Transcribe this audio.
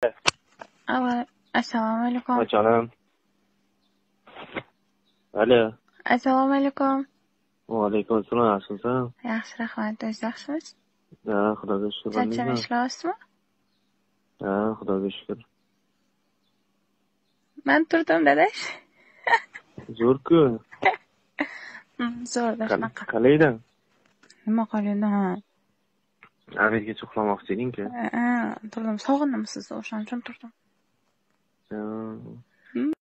Assalomu alaykum. Jonim. Alo. Assalomu alaykum. Va alaykum assalom. Yaxshimisan? Yaxshi, rahmat. O'zingiz yaxshimisiz? Ha, xudoga shukur. Charchamay ishlayapsizmi? Ha, xudoga shukur. Men turdim, dadash. Zo'r-ku. Zo'rda shunaqa. Qalaydan? Nima qilindi, ha? Amerikaga uxlamoqchi eding-ku. Turdim. Sog'indim sizni, o'shaning uchun turdim. Ha.